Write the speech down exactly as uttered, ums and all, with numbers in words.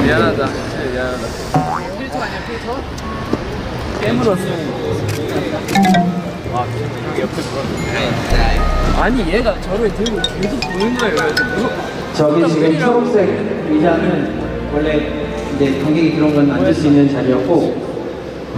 미안하다. 미안하다. 필터 아니야 필터? 깨물었어. 아, 형이 옆에 들어왔는데. 아니 얘가 저를 들고 계속 보는 거예요. 저기 지금 초록색 의자는 원래 이제 관객이 들어온 건 앉을 수 있는 자리였고